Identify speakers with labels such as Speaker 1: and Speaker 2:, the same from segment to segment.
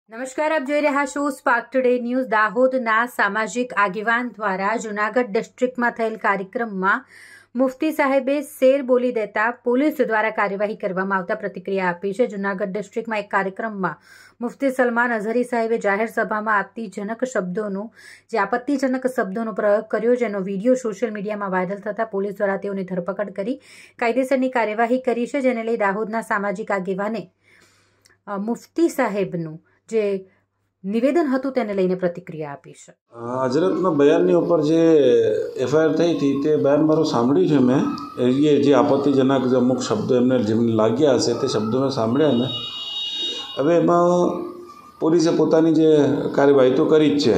Speaker 1: નમસ્કાર, આપ જોઈ રહ્યા છો સ્પાર્ક ટુડે ન્યૂઝ। દાહોદના સામાજિક આગેવાન દ્વારા જૂનાગઢ ડિસ્ટ્રિક્ટમાં થયેલ કાર્યક્રમમાં મુફ્તી સાહેબે શેર બોલી દેતા પોલીસ દ્વારા કાર્યવાહી કરવામાં આવતા પ્રતિક્રિયા આપી છે। જૂનાગઢ ડિસ્ટ્રિક્ટમાં એક કાર્યક્રમમાં મુફ્તી સલમાન અઝહરી સાહેબે જાહેર સભામાં આપત્તિજનક શબ્દોનો પ્રયોગ કર્યો, જેનો વિડીયો સોશિયલ મીડિયામાં વાયરલ થતા પોલીસ દ્વારા તેઓની ધરપકડ કરી કાયદેસરની કાર્યવાહી કરી છે, જેને લઈ દાહોદના સામાજિક આગેવાને મુફ્તી સાહેબનું જે નિવેદન હતું તેને લઈને પ્રતિક્રિયા આપી છે।
Speaker 2: હજરતના બયાનની ઉપર જે એફઆઈઆર થઈ હતી તે બયાન મારું સાંભળ્યું છે મેં। એ જે આપત્તિજનક અમુક શબ્દો એમને જેમને લાગ્યા હશે તે શબ્દો મેં સાંભળ્યા મેં। હવે એમાં પોલીસે પોતાની જે કાર્યવાહી તો કરી જ છે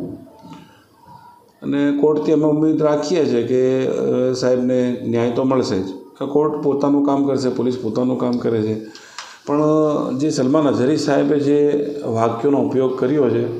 Speaker 2: અને કોર્ટથી અમે ઉમ્મીદ રાખીએ છીએ કે સાહેબને ન્યાય તો મળશે જ। કોર્ટ પોતાનું કામ કરશે, પોલીસ પોતાનું કામ કરે છે, પણ જે સલમાન અઝહરી સાહેબે જે વાક્યોનો ઉપયોગ કર્યો છે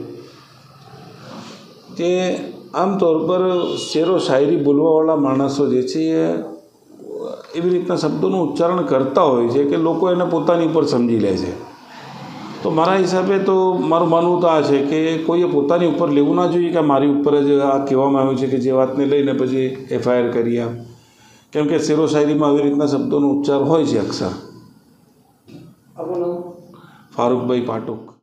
Speaker 2: તે આમતौर પર શેરો શાયરી બોલવાવાળા માણસો જે છે એ એવી રીતના શબ્દોનું ઉચ્ચારણ કરતા હોય છે કે લોકો એને પોતાની ઉપર સમજી લે છે। તો મારા હિસાબે તો મારું માનવું તો આ છે કે કોઈએ પોતાની ઉપર લેવું ના જોઈએ કે મારી ઉપર જ આ કહેવામાં આવ્યું છે કે જે વાતને લઈને પછી એફઆઈઆર કરી આમ, કેમ કે શેરો શાયરીમાં આવી રીતના શબ્દોનો ઉચ્ચાર હોય છે અક્ષર। ફારૂકભાઈ પાટુક।